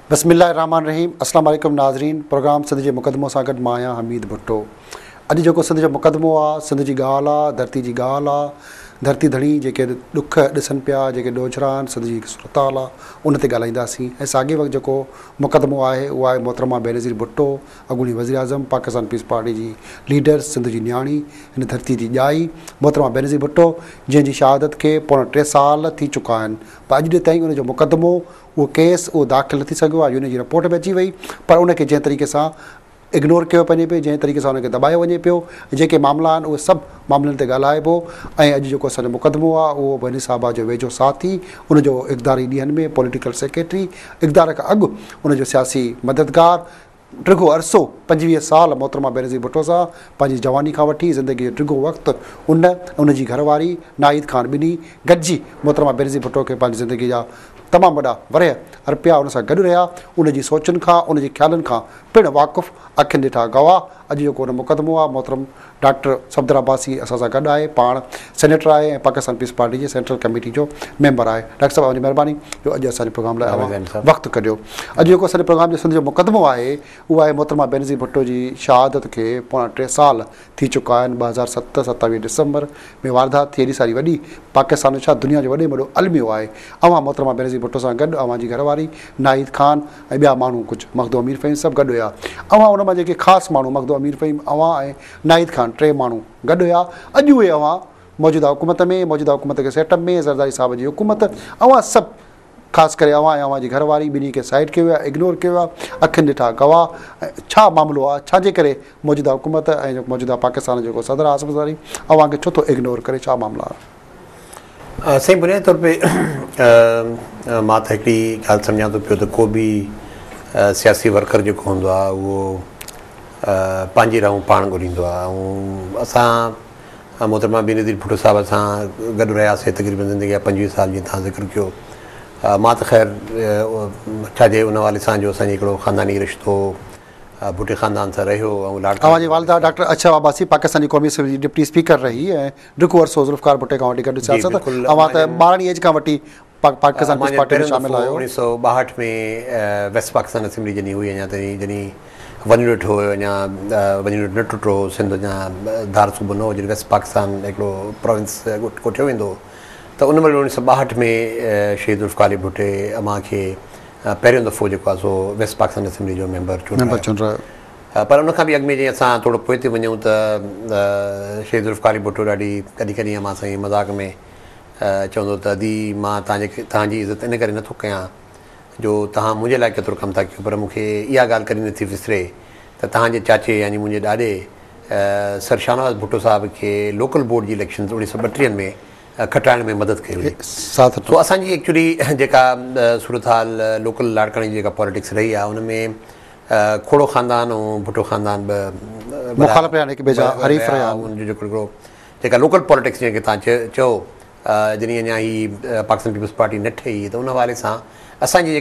बिस्मिल्लाहिर्रहमानिर्रहीम। अस्सलाम वालेकुम नाज़रीन। प्रोग्राम सिंध जे मुक़दमो सां गॾु मां आहियां हमीद भुट्टो। अॼु जेको सिंध जो मुक़दमो आहे, सिंध जी ॻाल्हि आहे, धरती जी ॻाल्हि आहे। धरती धणी जेके ॾुख ॾिसनि पिया, जेके ॾोजरा आहिनि, सिंध जी सुरताल आहे, उन ते ॻाल्हाईंदासीं। ऐं साॻे वक़्तु जेको मुक़दमो आहे उहो आहे मोहतरमा बेनज़ीर भुट्टो, अॻूणी वज़ीर आज़म, पाकिस्तान पीस पार्टी जी लीडर, सिंध जी न्याणी, हिन धरती जी ॼाई मोहतरमा बेनज़ीर भुट्टो, जंहिंजी शहादत खे पोणे 3 साल थी चुका आहिनि। पर अॼु ॾे ताईं उनजो मुक़दमो, उहो केस, उहो दाख़िल न थी सघियो आहे। उनजी रिपोर्ट में अची वई, पर उनखे जंहिं तरीक़े सां इग्नोर कयो वञे पियो, जंहिं तरीक़े सां उनखे दॿायो वञे पियो, जेके मामला आहिनि उहे सभु मामलनि ते ॻाल्हाइबो। ऐं अॼु जेको असांजो मुक़दमो आहे उहो बनी साहबा जो वेझो साथी, उनजो इक़्तिदारी ॾींहंनि में पॉलिटिकल सेक्रेटरी, इक़्तिदार खां अॻु उनजो सियासी मददगार, टिगो अरसो 25 साल मोहतरमा बेनज़ीर भुट्टो सां पंहिंजी जवानी खां वठी ज़िंदगी जो टिगो वक़्तु उनजी घरवारी नाहिद ख़ान ॿिन्ही गॾिजी मोहतरमा बेनज़ीर भुट्टो खे पंहिंजी ज़िंदगी जा तमामु वॾा वरह अर्पिया, उन सां गॾु रहिया। उनजी सोचनि खां, उनजे ख़्यालनि खां पिणु वाक़ुफ़ु, अखियुनि ॾिठा गवाह। अॼु जेको उन मुक़दमो आहे, मोहतरम डॉक्टर सफदर अब्बासी असां सां गॾु आहे, पाण सेनेटर आहे ऐं पाकिस्तान पीस पार्टी जे सेंट्रल कमेटी जो मेंबर आहे। डॉक्टर साहिब, तव्हांजी महिरबानी जो अॼु असांजे प्रोग्राम लाइ वक़्तु कढियो। अॼु जेको असांजे प्रोग्राम जो सिंध जो मुक़दमो आहे उहो आहे मोहतरमा बेनज़ीर भुट्टो जी शहादत खे पोणा 3 साल थी चुका आहिनि। 2007 27 डिसंबर में वारदात थी। एॾी सारी वॾी पाकिस्तान छा दुनिया जो वॾे में वॾो अलमियो आहे। अवां मोहतरमा बेनज़ीर भुट्टो सां गॾु अवां जी घरवारी नाहिद ख़ान ऐं ॿिया माण्हू, कुझु मखदूम अमीर फ़हीम सभु गॾु हुआ। अवां उन मां जेके ख़ासि माण्हू मखदूम अमीर फ़हीम, अवां ऐं नाहिद ख़ान, 3 माण्हू गॾु हुआ। अॼु उहे अवां मौजूदा हुकूमत में, मौजूदा हुकूमत खे सेटअप में, ज़रदारी साहिब जी हुकूमत, अवां सभु ख़ासि करे अवां ऐं अवां जी घरवारी ॿिन्ही खे साइड कयो आहे, इग्नोर कयो आहे। अखियुनि ॾिठा गवाह। छा मामिलो आहे, छाजे करे मौजूदा हुकूमत ऐं मौजूदा पाकिस्तान जेको सदर आहे असफ़ज़ारी अवां खे छो थो इग्नोर करे, छा मामला आहे? सही बुनियादी तौर पे मां त हिकिड़ी ॻाल्हि सम्झां थो पियो त को बि सियासी वर्कर जेको हूंदो आहे उहो पंहिंजी राहूं पाण ॻोल्हींदो आहे। ऐं असां मोहतरमा बेनज़ीर भुट्टो साहिब सां गॾु रहियासीं तक़रीबन ज़िंदगी जा 25 साल, जीअं तव्हां ज़िक्र कयो। मां त ख़ैर छाजे उन वाले सां जो असांजो हिकिड़ो ख़ानदानी रिश्तो भुट्टे ख़ानदान सां रहियो। ऐं तव्हांजी वालिदा डॉक्टर अच्छा अब्बासी पाकिस्तानी क़ौमी असेंबली जी डिप्टी स्पीकर रही ऐं ॾुखो अरसो ज़ुल्फ़िकार भुट्टे खां वठी गॾु सियासत। अवां त 12 एज खां वठी पाकिस्तान पीस पार्टी में शामिल आहियो। 1962 में वेस्ट पाकिस्तान असेंबली जॾहिं हुई, अञा ताईं जॾहिं वञी ॾिठो हुयो, अञा वञी न टुटो हो सिंध, अञा धार सूबो न हो, जॾहिं वेस्ट पाकिस्तान हिकिड़ो प्रोविंस कोठियो वेंदो, त उन महिल 1962 में शहीद ज़ुल्फ़िकार भुट्टे अमां खे पहिरियों दफ़ो जेको आहे सो वेस्ट पाकिस्तान असेंबली जो मेंबर चूंडियो। पर उनखां बि अॻु में जीअं असां थोरो पोइ ते वञूं त शहीद ज़ुल्फ़िकार भुट्टो ॾाढी कॾहिं कॾहिं अमां सां मज़ाक में चवंदो त अदी मां तव्हांजी इज़त इन करे नथो कयां जो तव्हां मुंहिंजे लाइ केतिरो कमु था कयो, पर मूंखे इहा ॻाल्हि कॾहिं नथी विसरे त तव्हांजे चाचे यानी मुंहिंजे ॾाॾे सर शाहनवाज़ भुट्टो साहिब खे लोकल बोर्ड जी इलेक्शन 1932 में खटाइण में मदद कई हुई। तो असांजी एक्चुअली जेका सूरत हाल लोकल लाड़काणी जी जेका पॉलिटिक्स रही आहे, उन में खोड़ो ख़ानदान ऐं भुट्टो ख़ानदान बि मुखालिफ़ रहिया। उनजो जेको हिकिड़ो जेका लोकल पॉलिटिक्स जंहिंखे तव्हां चयो, जॾहिं अञा ही पाकिस्तान पीपल्स पार्टी न ठही, त उन हवाले सां असांजी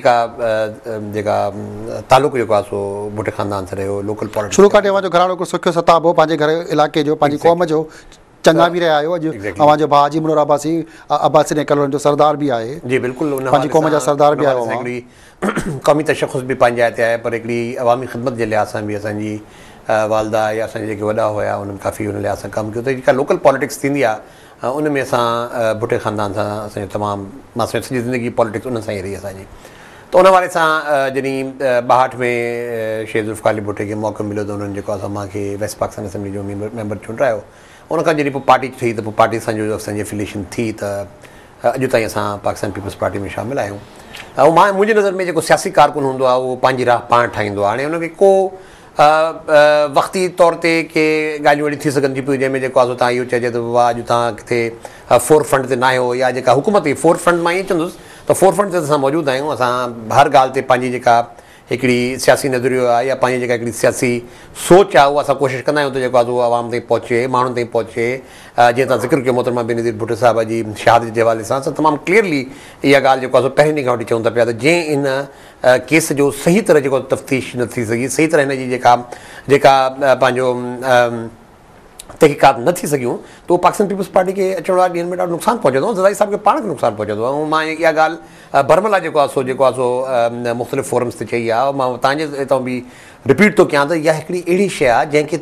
जेका तालुक़ु जेको आहे सो भुट्टे ख़ानदान सां रहियो। लोकल पॉलिटिक्स शुरू खां जो घराणो हिकिड़ो सुखियो सताब हो, पंहिंजे घर इलाइक़े जो, पंहिंजी क़ौम जो चङा बि रहिया आहियो। अॼु अवांजो भाउ हाजी मुनोर अब्बासी ने कल जो सरदार बि आहे। जी बिल्कुलु, पंहिंजी क़ौम जा सरदार बि आहियो। हिकिड़ी क़ौमी तशख़ुस बि पंहिंजे हिते आहे, पर हिकिड़ी अवामी ख़िदमत जे लिहाज़ सां बि असांजी वालदा या असांजे जेके वॾा हुया उन्हनि काफ़ी उन लिहाज़ सां कमु कयो। त जेका लोकल पॉलिटिक्स थींदी आहे उन में असां भुट्टे ख़ानदान सां असांजो तमामु, मां सॼी ज़िंदगी पॉलिटिक्स उन सां ई रही असांजी। त उन वारे सां जॾहिं 62 में शहीद ज़ुल्फ़िकार भुट्टे खे मौक़ो मिलियो त उन्हनि जेको आहे असांखे वेस्ट पाकिस्तान असेंबली जो मेंबर चूंडायो। उनखां जॾहिं पोइ पार्टी ठही त पोइ पार्टी सां जो असांजी एफिलिएशन थी त अॼु ताईं असां पाकिस्तान पीपल्स पार्टी में शामिलु आहियूं। ऐं मुंहिंजी नज़र में जेको सियासी कारकुन हूंदो आहे उहो पंहिंजी राह पाण ठाहींदो आहे। हाणे हुनखे को वक़्ती तौर ते के ॻाल्हियूं अहिड़ी थी सघनि थियूं पियूं जंहिंमें जेको आहे तव्हां इहो चइजे त वाह अॼु तव्हां किथे फोर फ्रंट ते न आहियो, या जेका हुकूमत हुई फोर फ्रंट, मां ईअं चवंदुसि त फोर फ्रंट ते असां मौजूदु आहियूं। असां हर ॻाल्हि ते पंहिंजी जेका हिकिड़ी सियासी नज़रियो आहे या पंहिंजी जेका हिकिड़ी सियासी सोच आहे उहा असां कोशिशि कंदा आहियूं त जेको आहे उहो आवाम ताईं पहुचे, माण्हुनि ताईं पहुचे। जीअं तव्हां ज़िक्र कयो मोहतरमा बेनज़ीर भुट्टो साहिब जी शहादत जे हवाले सां तमामु क्लियरली इहा ॻाल्हि जेको आहे पहिरीं ॾींहं खां वठी चवनि था पिया त जंहिं इन केस जो सही तरह जेको तफ़्तीश न थी सघी, सही तरह हिन जी जेका पंहिंजो तहक़ीक़ात न थी सघियूं त उहो पाकिस्तान पीपल्स पार्टी खे अचण वारे ॾींहंनि में ॾाढो नुक़सानु पहुचंदो, ज़दाई साहिब खे पाण खे नुक़सानु पहुचंदो। ऐं मां इहा ॻाल्हि बर्मला जेको आहे सो मुख़्तलिफ़ फोरम्स ते चई आहे, मां तव्हांजे हितां बि रिपीट थो कयां त इहा हिकिड़ी अहिड़ी शइ आहे जंहिंखे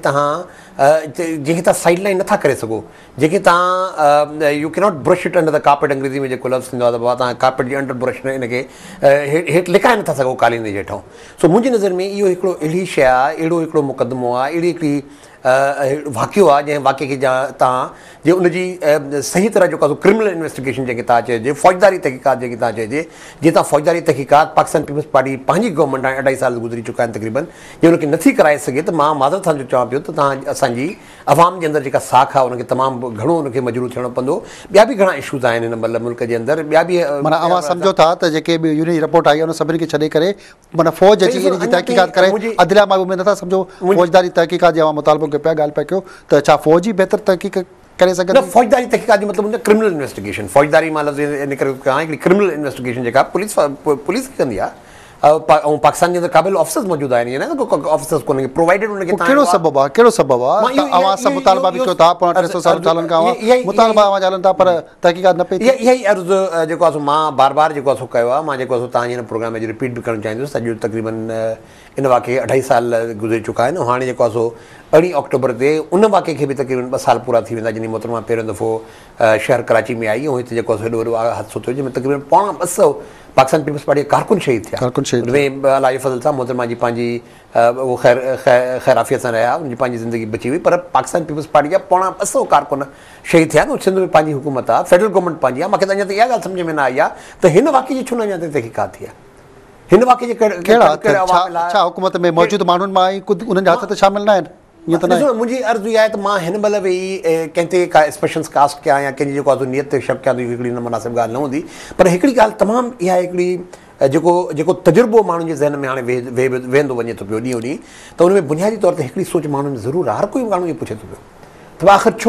तव्हां साइड लाइन नथा करे सघो, जंहिंखे तव्हां you cannot brush it under the carpet, अंग्रेज़ी में जेको लफ़्ज़ थींदो आहे त बाबा तव्हां कार्पेट जे अंडर ब्रश हिनखे हेठि लिकाए नथा सघो कालीन जे हेठां। सो मुंहिंजी नज़र में इहो हिकिड़ो अहिड़ी शइ आहे, अहिड़ो हिकिड़ो मुक़दमो आहे, अहिड़ी हिकिड़ी वाक़ियो आहे जंहिं वाक़े खे तव्हां जे उनजी सही तरह जेको आहे क्रिमिनल इन्वेस्टिगेशन जेके तव्हां चइजे, फ़ौजदारी तहक़ीक़ात जेकी तव्हां चइजे, जीअं तव्हां फ़ौजदारी तहक़ीक़ात पाकिस्तान पीपल्स पार्टी पंहिंजी गवर्नमेंट हाणे 2.5 साल गुज़री चुका आहिनि तक़रीबन, जे उनखे नथी कराए सघे त मां माज़रत सां चवां पियो त तव्हां असांजी अवाम जे अंदरि जेका साख आहे उनखे तमामु घणो उनखे मजबूर थियणो पवंदो। ॿिया बि घणा इशूज़ आहिनि हिन महिल मुल्क जे अंदरि, ॿिया बि माना अवां सम्झो था त जेके बि यूनिट रिपोर्ट आई आहे उन सभिनी खे छॾे करे माना फ़ौज अची इन जी तहक़ीक़ात करे, अदलिया मां उमेद नथा सम्झो फ़ौजदारी तहक़ीक़ात जे मुतालबो खे पिया ॻाल्हि पिया कयो त छा फ़ौज ई बहितर तहक़ीक़ करे सघंदी? फ़ौजदारी तहक़ीक़ात जो मतिलबु क्रिमिनल इन्वेस्टिगेशन, फ़ौजदारी मां लफ़्ज़ इन करे कयां, हिकिड़ी क्रिमिनल इन्वेस्टिगेशन जेका पुलिस कंदी आहे ऐं पाकिस्तान जे अंदरि क़ाबिल ऑफिसर्स मौजूदु आहिनि, ईअं न को ऑफिसर्स कोन्हे प्रोवाइडेड उनखे। कहिड़ो सबबु आहे, कहिड़ो सबबु आहे? अवां सां मुतालबा बि कयो था, 300 सालनि खां मुतालबा अवां हलनि था पर तहक़ीक़ात न पई थिए। इहा ई अर्ज़ु जेको आहे मां बार बार जेको आहे कयो आहे, मां जेको आहे तव्हांजे हिन प्रोग्राम में रिपीट बि करणु चाहींदुसि। अॼु तक़रीबन इन वाक़े 2.5 साल गुज़री चुका आहिनि ऐं हाणे जेको आहे 2 अक्टूबर ते उन वाक़े खे बि तक़रीबन 2 साल पूरा थी वेंदा जॾहिं मोहतरमा पहिरियों दफ़ो शहर कराची में आई ऐं हिते जेको आहे हेॾो वॾो हादसो थियो जंहिंमें तक़रीबन 250 पाकिस्तान पीपल्स पार्टी कारकुन शहीद थिया। हुनमें अलाह फज़ल सां मोहतरमा जी पंहिंजी उहो ख़ैराफ़ियत सां रहिया, उनजी पंहिंजी ज़िंदगी बची हुई, पर पाकिस्तान पीपल्स पार्टी जा 250 कारकुन शहीद थिया आहिनि। सिंध में पंहिंजी हुकूमत आहे, फेडरल गवर्नमेंट पंहिंजी आहे। मूंखे त अञा त इहा ॻाल्हि सम्झ में न आई आहे त हिन वाक़े जी छो न अञा ताईं तहक़ीक़ात थी आहे, हिन वाक़े जे कहिड़ा हुकूमत में मौजूदु माण्हुनि मां उन्हनि जा हथ त शामिल न आहिनि? मुंहिंजी अर्ज़ु इहा आहे त मां हिन महिल वेही कंहिं ते का स्पेशल्स कास्ट कयां या कंहिंजी जेको आहे नियत ते शक कयां त हिकिड़ी न मुनासिब ॻाल्हि न हूंदी, पर हिकिड़ी ॻाल्हि तमामु इहा हिकिड़ी जेको तजुर्बो माण्हुनि जे ज़हन में हाणे वेंदो वञे थो पियो ॾींहों ॾींहुं, त उन में बुनियादी तौर ते हिकिड़ी सोच माण्हुनि में ज़रूरु आहे। हर कोई माण्हू इहो पुछे थो पियो त आख़िर छो,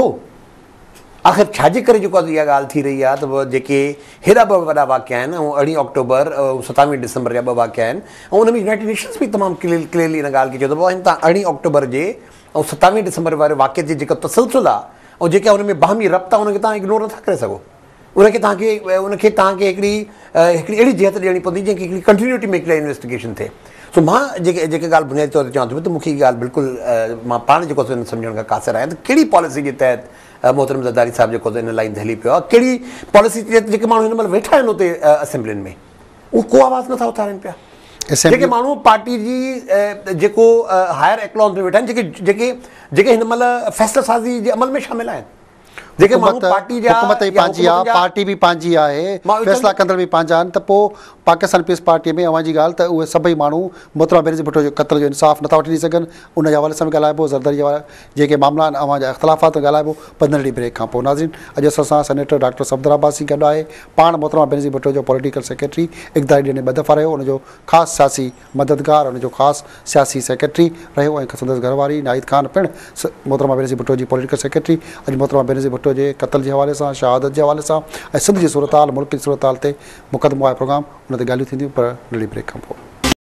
आख़िर छाजे करे जेको आहे इहा ॻाल्हि थी रही आहे त जेके हेॾा 2 वॾा वाक़िया आहिनि ऐं 2 अक्टूबर ऐं 27 डिसंबर जा 2 वाक़िया आहिनि ऐं उन में यूनाइटेड नेशन्स बि तमामु क्लियरली इन ॻाल्हि खे चयो त हिन तव्हां 2 अक्टूबर जे ऐं 27 डिसंबर वारे वाक़े जे जेको तसलसल आहे ऐं जेके हुन में बाहमी रब्त आहे उनखे तव्हां इग्नोर नथा करे सघो। उनखे तव्हांखे हिकिड़ी अहिड़ी जिहत ॾियणी पवंदी जंहिंखे हिकिड़ी कंटिन्यूटी में हिकिड़ी इन्वेस्टिगेशन थिए। सो मां जेके ॻाल्हि बुनियादी तौर ते चवां थो त मूंखे इहा ॻाल्हि बिल्कुलु मां पाण जेको सम्झण खां क़ासिर आहियां त कहिड़ी पॉलिसी जे तहत मोहतरम ज़रदारी साहिबु जेको इन लाइन ते हली पियो आहे, कहिड़ी पॉलिसी जेके माण्हू हिन महिल वेठा आहिनि उते असेंबलियुनि में, उहो को आवाज़ नथा उथारनि पिया। जेके माण्हू पार्टी जी जेको हायर एक्लॉन्स में वेठा आहिनि, जेके हिन महिल फ़ैसिला साज़ी जे अमल में शामिल आहिनि, जेके माण्हू पार्टी जा हुकूमत ई पंहिंजी आहे, पार्टी बि पंहिंजी आहे, फ़ैसिला कंदड़ बि पंहिंजा आहिनि, त पोइ पाकिस्तान पीपल्स पार्टीअ में अवां जी ॻाल्हि त उहे सभई माण्हू मोहतरमा बेनज़ीर भुट्टो जे क़त्ल जो इंसाफ़ नथा वठी सघनि, उन जे हवाले सां बि ॻाल्हाइबो, ज़रदारी जेके मामला आहिनि अवां जा इख़्तिलाफ़ात ॻाल्हाइबो 15 ॾींहं ब्रेक खां पोइ। नाज़रीन, अॼु असां सेनेटर डॉक्टर सफदर अब्बासी गॾु आहे, पाण मोहतरमा बेनज़ीर भुट्टो जो पॉलिटिकल सेक्रेटरी, इक़्तिदारी ॾियण 2 दफ़ा रहियो, उनजो ख़ासि सियासी मददगार, उनजो ख़ासि सियासी सेक्रेटरी रहियो, ऐं संदसि घरवारी नाहिद ख़ान पिणु मोहतरमा बेनज़ीर भुट्टो जी पॉलिटिकल सेक्रेटरी। अॼु मोहतरमा बेनज़ीर भुट्टो जे क़त्ल जे हवाले सां, शहादत जे हवाले सां ऐं सिंध जी सूरत हाल, मुल्क जी सूरत हाल ते मुक़दमो आहे प्रोग्राम, उन ते ॻाल्हियूं थींदियूं पर नंढी ब्रेक खां पोइ।